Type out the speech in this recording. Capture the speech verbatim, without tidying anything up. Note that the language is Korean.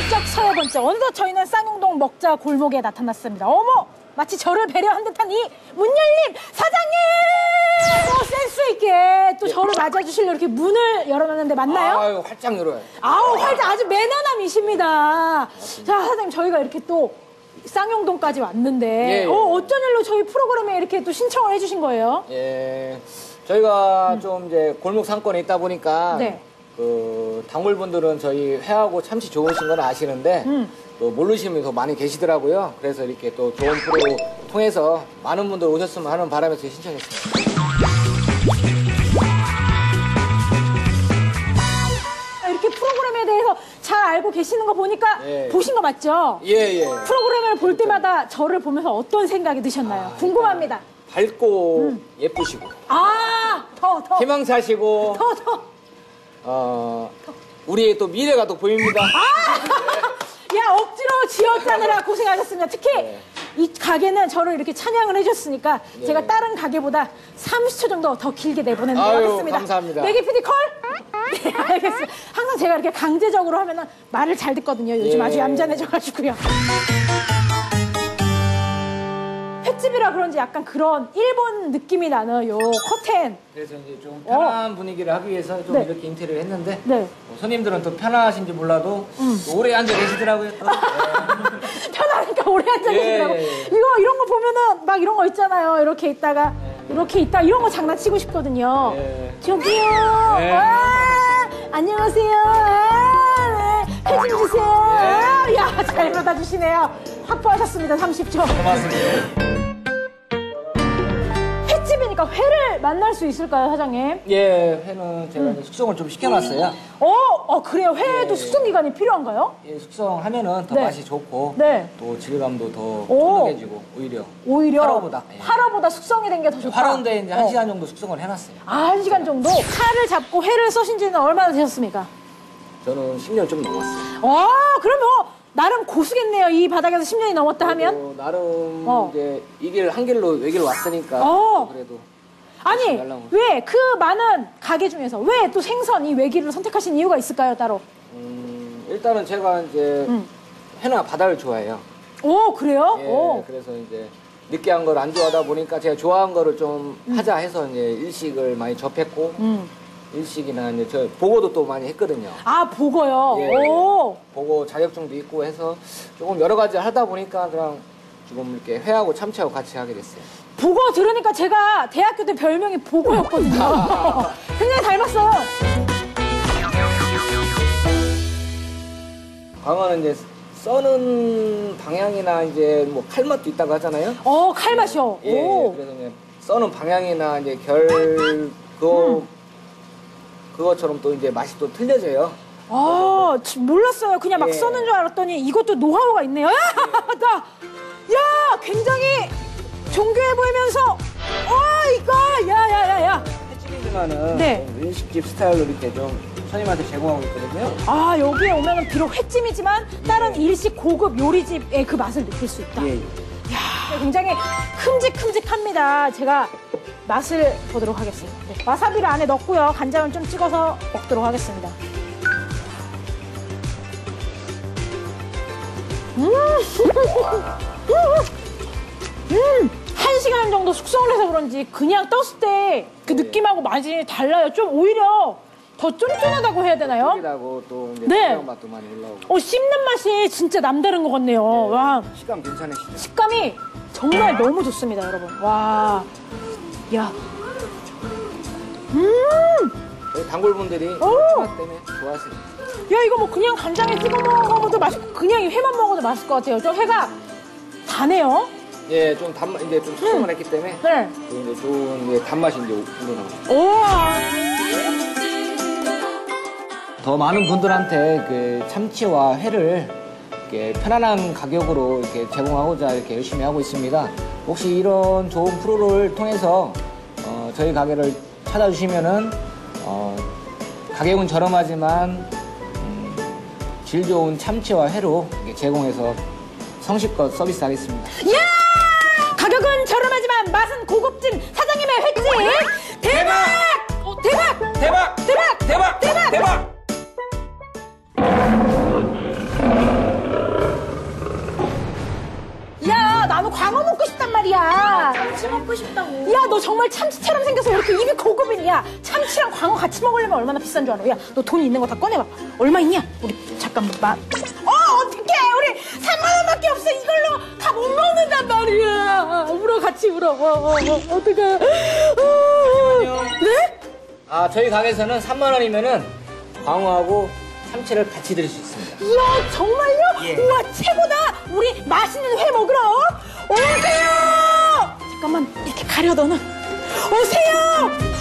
번쩍 서여 번쩍 어느덧 저희는 쌍용동 먹자 골목에 나타났습니다. 어머! 마치 저를 배려한 듯한 이 문열림 사장님! 어, 센스 있게 또 저를 맞아주시려 이렇게 문을 열어놨는데 맞나요? 아유, 활짝 열어요. 아우, 활짝 아주 매너남이십니다. 자, 사장님 저희가 이렇게 또 쌍용동까지 왔는데 예, 예. 어, 어쩐 일로 저희 프로그램에 이렇게 또 신청을 해주신 거예요? 예, 저희가 음. 좀 이제 골목 상권에 있다 보니까 네. 그 단골분들은 저희 회하고 참치 좋으신 건 아시는데 음. 또 모르시는 분이 더 많이 계시더라고요. 그래서 이렇게 또 좋은 프로 통해서 많은 분들 오셨으면 하는 바람에서 신청했습니다. 이렇게 프로그램에 대해서 잘 알고 계시는 거 보니까 예. 보신 거 맞죠? 예, 예. 프로그램을 볼 때마다 저를 보면서 어떤 생각이 드셨나요? 아, 궁금합니다. 밝고 음. 예쁘시고. 아, 더, 더. 희망사시고. 더, 더. 어, 우리의 또 미래가 또 보입니다. 아! 야, 억지로 지어짜느라 고생하셨습니다. 특히 네. 이 가게는 저를 이렇게 찬양을 해주셨으니까 네. 제가 다른 가게보다 삼십 초 정도 더 길게 내보내는 거 하겠습니다. 감사합니다. 내기 피디 콜? 네, 알겠습니다. 항상 제가 이렇게 강제적으로 하면은 말을 잘 듣거든요. 요즘 예. 아주 얌전해져가지고요. 횟집이라 그런지 약간 그런 일본 느낌이 나는 요 커튼. 그래서 이제 좀 편한 어. 분위기를 하기 위해서 좀 네. 이렇게 인테리어를 했는데 네. 뭐 손님들은 또 편하신지 몰라도 음. 또 오래 앉아 계시더라고요. 또. 네. 편하니까 오래 앉아 예, 계시더라고요. 예, 예. 이거 이런 거 보면은 막 이런 거 있잖아요. 이렇게 있다가 예. 이렇게 있다 이런 거 장난치고 싶거든요. 예. 저기요. 예. 아, 안녕하세요. 아, 네. 회 좀 주세요. 예. 야, 잘 받아주시네요. 확보하셨습니다. 삼십 초. 고맙습니다. 횟집이니까 회를 만날 수 있을까요, 사장님? 예, 회는 제가 음. 숙성을 좀 시켜놨어요. 어, 어 그래요? 회도 예. 숙성 기간이 필요한가요? 예, 숙성하면은 더 네. 맛이 좋고 네. 또 질감도 더 쫀득해지고 오히려 오히려 화로보다 예. 화로보다 숙성이 된 게 더 좋다. 화로인데 이제 어. 한 시간 정도 숙성을 해놨어요. 아, 한 시간 정도? 칼을 잡고 회를 써신 지는 얼마나 되셨습니까? 저는 십 년 좀 넘었어요. 와, 그럼 뭐 나름 고수겠네요. 이 바닥에서 십 년이 넘었다 하면? 나름 어. 이제 이 길 한 길로 외길 왔으니까 어. 그래도 아니, 왜 그 많은 가게 중에서 왜 또 생선 이 외길을 선택하신 이유가 있을까요, 따로? 음, 일단은 제가 이제 음. 회나 바다를 좋아해요. 오, 그래요? 예, 오. 그래서 이제 느끼한 걸 안 좋아하다 보니까 제가 좋아하는 거를 좀 음. 하자 해서 이제 일식을 많이 접했고 음. 일식이나 이제 저 보고도 또 많이 했거든요. 아, 보고요? 예, 오. 보고 자격증도 있고 해서 조금 여러 가지 하다 보니까 그냥 지금 이렇게 회하고 참치하고 같이 하게 됐어요. 보고 들으니까 제가 대학교 때 별명이 보고였거든요. 굉장히 닮았어요. 광어는 이제 써는 방향이나 이제 뭐 칼맛도 있다고 하잖아요. 어, 칼맛이요. 예, 오. 그래서 이제 써는 방향이나 이제 결 그거 음. 그것처럼 또 이제 맛이 또 틀려져요. 아, 몰랐어요. 그냥 막 예. 써는 줄 알았더니 이것도 노하우가 있네요. 야, 맞다. 야, 굉장히 정교해 보이면서, 어, 이거, 야, 야, 야, 야. 횟집이지만은 네. 일식집 스타일로 이렇게 좀 손님한테 제공하고 있거든요. 아, 여기에 오면은 비록 횟집이지만 다른 일식 고급 요리집의 그 맛을 느낄 수 있다. 예, 예. 야, 굉장히 큼직큼직합니다. 제가 맛을 보도록 하겠습니다. 네. 와사비를 안에 넣고요. 간장을 좀 찍어서 먹도록 하겠습니다. 음! 음! 한 시간 정도 숙성을 해서 그런지 그냥 떴을 때 그 느낌하고 맛이 달라요. 좀 오히려 더 쫀쫀하다고 해야 되나요? 쫀쫀하고 또 이제 네. 맛도 많이 올라오고. 어, 씹는 맛이 진짜 남다른 것 같네요. 네. 와. 식감 괜찮으시죠? 식감이 정말 너무 좋습니다, 여러분. 와. 야. 음! 저희 단골분들이 오! 맛 때문에 좋아하십니다. 야, 이거 뭐 그냥 간장에 찍어 먹어도 맛있고 그냥 이 회만 먹어도 맛있을 것 같아요. 좀 회가 다네요. 예, 좀 단맛 이제 좀 숙성을 음. 했기 때문에 네. 또 이제 좋은 이제 단맛이 이제 우러나오죠. 우와. 더 많은 분들한테 그 참치와 회를 이렇게 편안한 가격으로 이렇게 제공하고자 이렇게 열심히 하고 있습니다. 혹시 이런 좋은 프로를 통해서 어, 저희 가게를 찾아주시면은 어, 가격은 저렴하지만 음, 질 좋은 참치와 회로 이렇게 제공해서 성실껏 서비스하겠습니다. 야! 가격은 저렴하지만 맛은 고급진 사장님의 횟집 대박! 어, 대박! 대박! 대박! 대박! 대박! 대박! 말이야. 참치 먹고 싶다고. 야, 너 정말 참치처럼 생겨서 왜 이렇게 입이 고급이니? 야, 참치랑 광어 같이 먹으려면 얼마나 비싼 줄 알아? 야, 너 돈 있는 거 다 꺼내봐. 얼마 있냐? 우리 잠깐만. 어, 어떡해. 우리 삼만 원밖에 없어. 이걸로 다 못 먹는단 말이야. 울어, 같이 울어. 어, 어, 어, 어떡해. 어, 네? 아, 저희 가게에서는 삼만 원이면은 광어하고 참치를 같이 드릴 수 있습니다. 이야, 정말요? 예. 우와, 최고다. 우리 맛있는 회 먹으러 오세요. 잠깐만, 이렇게 가려 너는. 오세요.